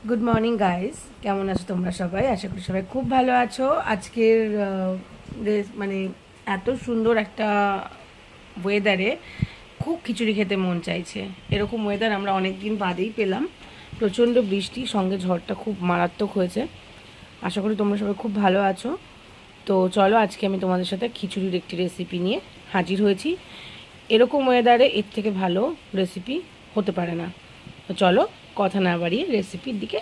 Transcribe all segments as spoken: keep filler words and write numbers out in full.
Good morning guys, কেমন আছো তোমরা সবাই? আশা করি সবাই খুব ভালো আছো। আজকের মানে এত সুন্দর একটা ওয়েদারে খুব খিচুড়ি খেতে মন চাইছে। এরকম ওয়েদার আমরা অনেক দিন বাদেই পেলাম। প্রচণ্ড বৃষ্টি, সঙ্গে ঝড়টা খুব মারাত্মক হয়েছে। আশা করি তোমরা সবাই খুব ভালো আছো। তো চলো, আজকে আমি তোমাদের সাথে খিচুড়ির একটি রেসিপি নিয়ে হাজির হয়েছি। এরকম ওয়েদারে এর থেকে ভালো রেসিপি হতে পারে না। তো চলো, কথা না বাড়িয়ে রেসিপির দিকে।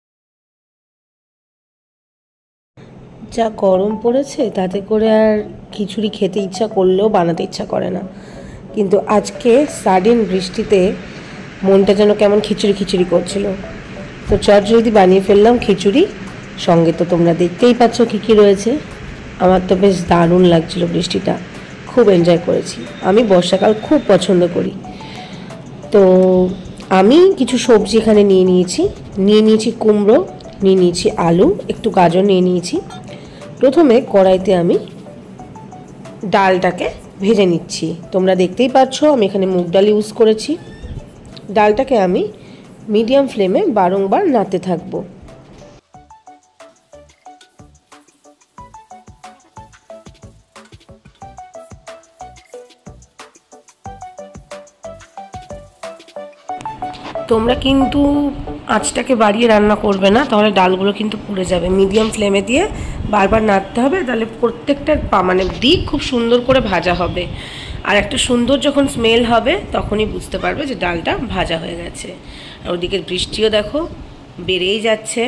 যা গরম পড়েছে তাতে করে আর খিচুড়ি খেতে ইচ্ছা করলেও বানাতে ইচ্ছা করে না, কিন্তু আজকে সাডেন বৃষ্টিতে মনটা যেন কেমন খিচুড়ি খিচুড়ি করছিল। তো চট যদি বানিয়ে ফেললাম খিচুড়ি। সঙ্গে তো তোমরা দেখতেই পাচ্ছ কী কী রয়েছে। আমার তো বেশ দারুণ লাগছিল বৃষ্টিটা, খুব এনজয় করেছি। আমি বর্ষাকাল খুব পছন্দ করি। তো আমি কিছু সবজি এখানে নিয়ে নিয়েছি নিয়ে নিয়েছি কুমড়ো, নিয়ে নিয়েছি আলু, একটু গাজর নিয়ে নিয়েছি। প্রথমে কড়াইতে আমি ডালটাকে ভেজে নিচ্ছি। তোমরা দেখতেই পাচ্ছ আমি এখানে মুগ ডাল ইউজ করেছি। ডালটাকে আমি মিডিয়াম ফ্লেমে বারংবার নাড়তে থাকবো। তোমরা কিন্তু আঁচটাকে বাড়িয়ে রান্না করবে না, তাহলে ডালগুলো কিন্তু পুড়ে যাবে। মিডিয়াম ফ্লেমে দিয়ে বারবার নাড়তে হবে, তাহলে প্রত্যেকটা মানে দিক খুব সুন্দর করে ভাজা হবে। আর একটা সুন্দর যখন স্মেল হবে তখনই বুঝতে পারবে যে ডালটা ভাজা হয়ে গেছে। আর ওদিকে বৃষ্টিও দেখো বেড়েই যাচ্ছে।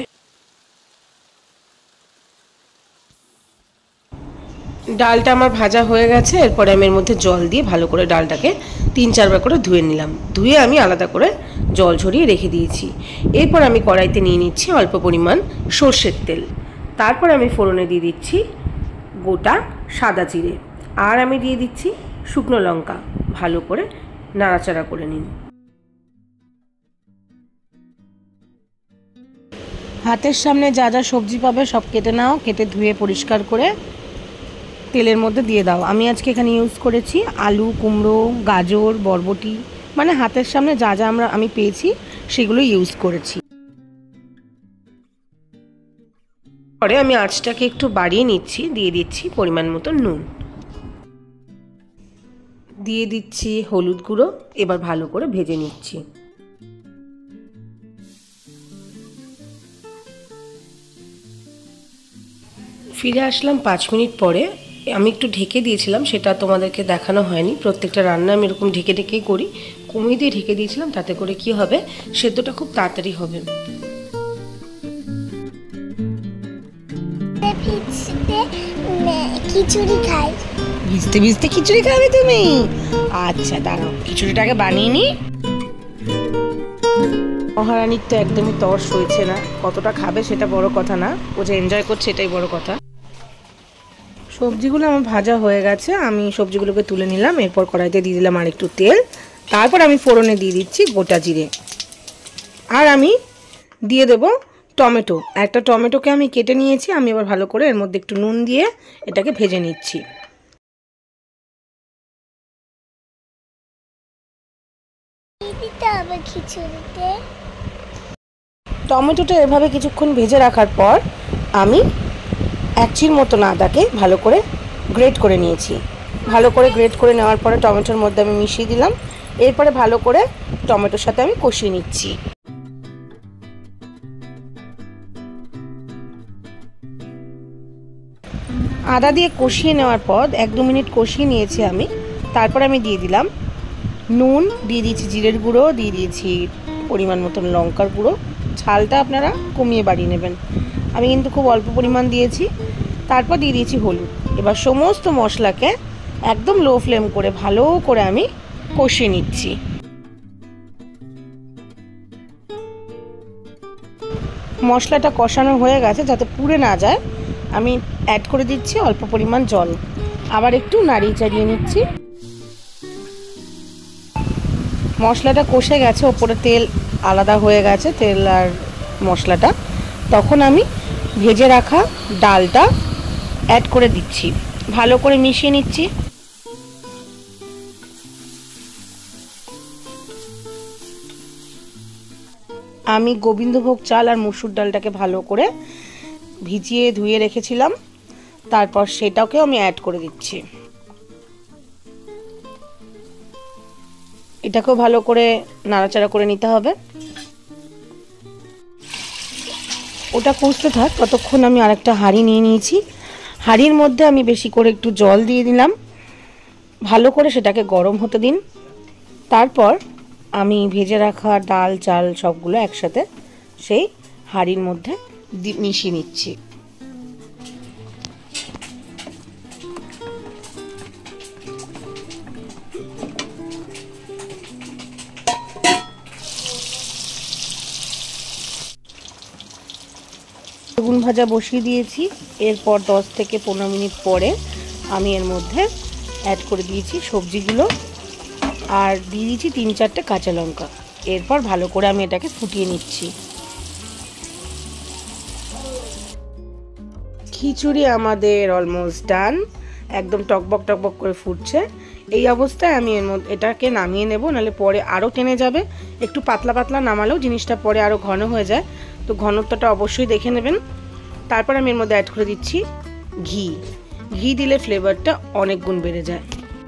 ডালটা আমার ভাজা হয়ে গেছে। এরপরে আমি এর মধ্যে জল দিয়ে ভালো করে ডালটাকে তিন চারবার করে ধুয়ে নিলাম। ধুয়ে আমি আলাদা করে জল ঝরিয়ে রেখে দিয়েছি। এরপর আমি কড়াইতে নিয়ে নিচ্ছি অল্প পরিমাণ সর্ষের তেল। তারপর আমি ফোড়নে দিয়ে দিচ্ছি গোটা সাদা জিরে, আর আমি দিয়ে দিচ্ছি শুকনো লঙ্কা। ভালো করে নাড়াচাড়া করে নিন। হাতের সামনে যা যা সবজি পাবে সব কেটে নাও, কেটে ধুয়ে পরিষ্কার করে তেলের মধ্যে দিয়ে দাও। আমি আজকে এখানে ইউজ করেছি আলু, কুমড়ো, গাজর, বরবটি, মানে হাতের সামনে যা যা আমরা আমি পেয়েছি সেগুলো ইউজ করেছি। পরে আমি আঁচটাকে একটু বাড়িয়ে নিচ্ছি, দিয়ে দিচ্ছি পরিমাণ মতো নুন, দিয়ে দিচ্ছি হলুদ গুঁড়ো। এবার ভালো করে ভেজে নিচ্ছি। ফিরে আসলাম পাঁচ মিনিট পরে। আমি একটু ঢেকে দিয়েছিলাম, সেটা তোমাদেরকে দেখানো হয়নি। প্রত্যেকটা রান্না আমি এরকম ঢেকে ঢেকেই করি। কমিয়ে দিয়ে ঢেকে দিয়েছিলাম, তাতে করে কি হবে, সেদ্ধটা খুব তাড়াতাড়ি হবে। খিচুড়ি খাই। ভিজতে ভিজতে খিচুড়ি খাবে তুমি? আচ্ছা দাঁড়াও, খিচুড়িটাকে বানিয়ে নি। মহারানীর তো একদমই তর সইছে না। কতটা খাবে সেটা বড় কথা না, ও যে এনজয় করছে এটাই বড় কথা। সবজিগুলো আমার ভাজা হয়ে গেছে, আমি সবজিগুলোকে তুলে নিলাম। এরপর কড়াইতে দিয়ে দিলাম আর একটু তেল। তারপর আমি ফোড়নে দিয়ে দিচ্ছি গোটা জিরে, আর আমি দিয়ে দেব টমেটো। একটা টমেটোকে আমি কেটে নিয়েছি। আমি এবার ভালো করে এর মধ্যে একটু নুন দিয়ে এটাকে ভেজে নিচ্ছি। খিচুড়িতে টমেটোটা এভাবে কিছুক্ষণ ভেজে রাখার পর আমি এক চির মতো আদাকে ভালো করে গ্রেট করে নিয়েছি। ভালো করে গ্রেট করে নেওয়ার পরে টমেটোর মধ্যে আমি মিশিয়ে দিলাম। এরপরে ভালো করে টমেটোর সাথে আমি কষিয়ে নিচ্ছি। আদা দিয়ে কষিয়ে নেওয়ার পর এক দু মিনিট কষিয়ে নিয়েছি আমি। তারপর আমি দিয়ে দিলাম নুন, দিয়ে দিয়েছি জিরের গুঁড়ো, দিয়ে দিয়েছি পরিমাণ মতন লঙ্কার গুঁড়ো। ঝালটা আপনারা কমিয়ে বাড়িয়ে নেবেন, আমি কিন্তু খুব অল্প পরিমাণ দিয়েছি। তারপর দিয়ে দিয়েছি হলুদ। এবার সমস্ত মশলাকে একদম লো ফ্লেম করে ভালো করে আমি কষিয়ে নিচ্ছি। মশলাটা কষানো হয়ে গেছে, যাতে পুড়ে না যায় আমি অ্যাড করে দিচ্ছি অল্প পরিমাণ জল। আবার একটু নাড়িয়ে চাড়িয়ে নিচ্ছি। মশলাটা কষে গেছে, ওপরে তেল আলাদা হয়ে গেছে, তেল আর মশলাটা। তখন আমি ভেজে রাখা ডালটা অ্যাড করে দিচ্ছি, ভালো করে মিশিয়ে নিচ্ছি। আমি গোবিন্দভোগ চাল আর মসুর ডালটাকে ভালো করে ভিজিয়ে ধুয়ে রেখেছিলাম, তারপর সেটাকেও আমি অ্যাড করে দিচ্ছি। এটাকেও ভালো করে নাড়াচাড়া করে নিতে হবে। ওটা কষতে থাক, ততক্ষণ আমি আরেকটা হাঁড়ি নিয়ে নিয়েছি। হাঁড়ির মধ্যে আমি বেশি করে একটু জল দিয়ে দিলাম, ভালো করে সেটাকে গরম হতে দিন। তারপর আমি ভেজে রাখা ডাল চাল সবগুলো একসাথে সেই হাঁড়ির মধ্যে মিশিয়ে নিচ্ছি। বেগুন ভাজা বসিয়ে দিয়েছি। এরপর দশ থেকে পনেরো মিনিট পরে আমি এর মধ্যে অ্যাড করে দিয়েছি সবজিগুলো আর দিয়ে দিয়েছি তিন চারটে কাঁচা লঙ্কা। এরপর ভালো করে আমি এটাকে ফুটিয়ে নিচ্ছি। খিচুড়ি আমাদের অলমোস্ট ডান, একদম টকবক টকবক করে ফুটছে। এই অবস্থায় আমি এর মধ্যে এটাকে নামিয়ে নেব, নাহলে পরে আরও টেনে যাবে। একটু পাতলা পাতলা নামালেও জিনিসটা পরে আরও ঘন হয়ে যায়, তো ঘনত্বটা অবশ্যই দেখে নেবেন। তারপর আমি এর মধ্যে অ্যাড করে দিচ্ছি ঘি। ঘি দিলে ফ্লেভারটা অনেক গুণ বেড়ে যায়।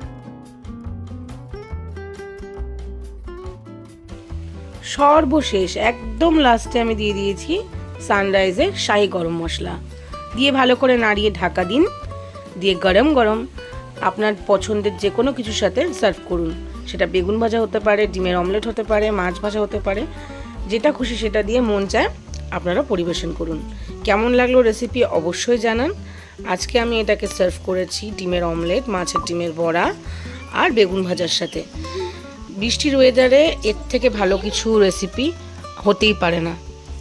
সর্বশেষ একদম লাস্টে আমি দিয়ে দিয়েছি সানরাইজের শাহি গরম মশলা দিয়ে ভালো করে নাড়িয়ে ঢাকা দিন। দিয়ে গরম গরম আপনার পছন্দের যে কোনো কিছুর সাথে সার্ভ করুন। সেটা বেগুন ভাজা হতে পারে, ডিমের অমলেট হতে পারে, মাছ ভাজা হতে পারে, যেটা খুশি সেটা দিয়ে মন চায় আপনারা পরিবেশন করুন। কেমন লাগলো রেসিপি অবশ্যই জানান। আজকে আমি এটাকে সার্ভ করেছি ডিমের অমলেট, মাছের ডিমের বড়া আর বেগুন ভাজার সাথে। বৃষ্টির ওয়েদারে এর থেকে ভালো কিছু রেসিপি হতেই পারে না।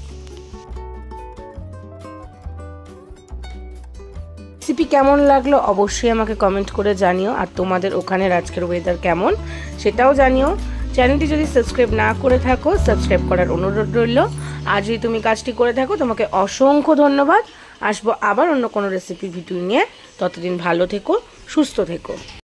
রেসিপি কেমন লাগলো অবশ্যই আমাকে কমেন্ট করে জানিও। আর তোমাদের ওখানের আজকের ওয়েদার কেমন সেটাও জানিও। চ্যানেলটি যদি সাবস্ক্রাইব না করে থাকো সাবস্ক্রাইব করার অনুরোধ রইল। আর যদি তুমি কাজটি করে থাকো তোমাকে অসংখ্য ধন্যবাদ। আসবো আবার অন্য কোনো রেসিপি ভিডিও নিয়ে। ততদিন ভালো থেকো, সুস্থ থেকো।